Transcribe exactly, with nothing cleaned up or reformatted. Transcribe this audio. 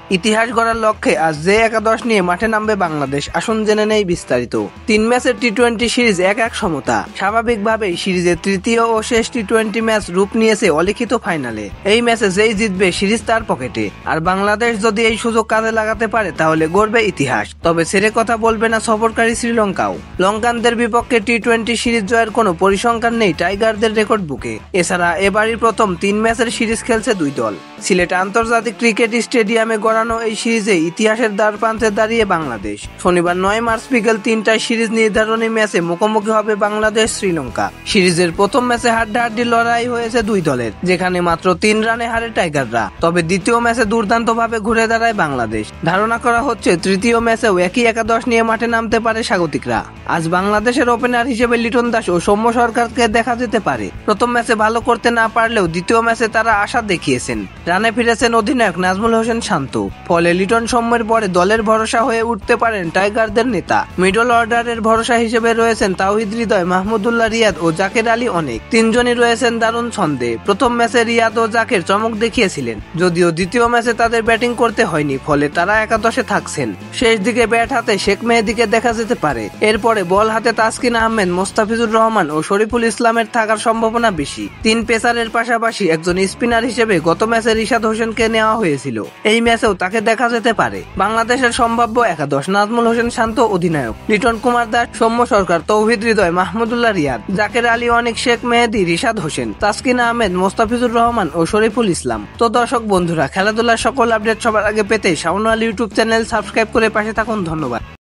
ইতিহাস গড়ার লক্ষ্যে আজ যে একাদশ নিয়ে মাঠে নামবে বাংলাদেশ, আসুন জেনে নেই বিস্তারিত। তিন ম্যাচের টি টোয়েন্টি সিরিজ এক এক সমতা। স্বাভাবিকভাবেই সিরিজের তৃতীয় ও শেষ টি টোয়েন্টি ম্যাচ রূপ নিয়েছে অলিখিত ফাইনালে। এই ম্যাচে যেই জিতবে সিরিজ তার পকেটে, আর বাংলাদেশ যদি এই সুযোগ কাজে লাগাতে পারে তাহলে গড়বে ইতিহাস। তবে ছেড়ে কথা বলবে না সফরকারী শ্রীলঙ্কাও। লঙ্কানদের বিপক্ষে টি টোয়েন্টি সিরিজ জয়ের কোনো পরিসংখ্যান নেই টাইগারদের রেকর্ড বুকে। এছাড়া এবারই প্রথম তিন ম্যাচের সিরিজ খেলছে দুই দল। সিলেট আন্তর্জাতিক ক্রিকেট স্টেডিয়ামে গড়ানো এই সিরিজে ইতিহাসের দ্বারপ্রান্তে দাঁড়িয়ে বাংলাদেশ। শনিবার নয় মার্চ বিকেল তিনটায় সিরিজ নির্ধারণী ম্যাচে মুখোমুখি হবে বাংলাদেশ শ্রীলঙ্কা। সিরিজের প্রথম ম্যাচে হাড্ডাহাড্ডি লড়াই হয়েছে দুই দলের, যেখানে মাত্র তিন রানে হারে টাইগাররা। তবে দ্বিতীয় ম্যাচে দুর্দান্ত ভাবে ঘুরে দাঁড়ায় বাংলাদেশ। ধারণা করা হচ্ছে তৃতীয় ম্যাচেও একই একাদশ নিয়ে মাঠে নামতে পারে স্বাগতিকরা। আজ বাংলাদেশের ওপেনার হিসেবে লিটন দাস ও সৌম্য সরকারকে দেখা যেতে পারে। প্রথম ম্যাচে ভালো করতে না পারলেও দ্বিতীয় ম্যাচে তারা আশা দেখিয়েছেন। রানে ফিরেছেন অধিনায়ক নাজমুল হোসেন শান্ত। ফলে লিটন সৌম্যের পরে দলের ভরসা হয়ে উঠতে পারেন টাইগারদের নেতা। মিডল অর্ডারের ভরসা হিসেবে রয়েছেন তাওহিদ হৃদয়, মাহমুদুল্লাহ রিয়াদ ও জাকের আলী অনেক। তিনজনই রয়েছেন দারুণ ছন্দে। প্রথম ম্যাচে রিয়াদ ও জাকের চমক দেখিয়েছিলেন, যদিও দ্বিতীয় ম্যাচে তাদের ব্যাটিং করতে হয়নি, ফলে তারা একাদশে থাকছেন। শেষ দিকে ব্যাট হাতে শেখ মেহেদীকে দেখা যেতে পারে। এরপরে বল হাতে তাসকিন আহমেদ, মোস্তাফিজুর রহমান ও শরীফুল ইসলামের থাকার সম্ভাবনা বেশি। তিন পেসারের পাশাপাশি একজন স্পিনার হিসেবে গত ম্যাচে রিশাদ হোসেনকে নেওয়া হয়েছিল। এই ম্যাচেও তাকে দেখা যেতে পারে। বাংলাদেশের সম্ভাব্য একাদশ: নাজমুল হোসেন শান্ত অধিনায়ক, লিটন কুমার দাস, সৌম্য সরকার, তৌহিদ হৃদয়, মাহমুদুল্লাহ রিয়াদ, জাকের আলী অনেক, শেখ মেহেদী, রিশাদ হোসেন, তাসকিন আহমেদ, মোস্তাফিজুর রহমান ও শরীফুল ইসলাম। তো দর্শক বন্ধুরা, খেলাধুলার সকল আপডেট সবার আগে পেতে শাওন ইউটিউব চ্যানেল সাবস্ক্রাইব করে পাশে থাকুন। ধন্যবাদ।